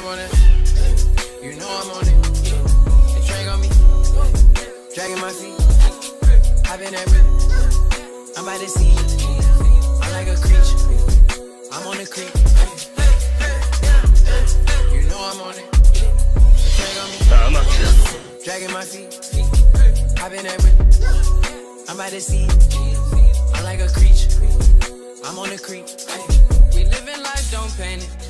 on it. You know I'm on it. The train on me. Dragging my feet. I've been at me. I'm by the sea. I'm like a creature. I'm on the creek. You know I'm on it. The train on me. Dragging my feet. I've been at me. I'm by the sea. I'm like a creature. I'm on the creek. We living life, don't panic.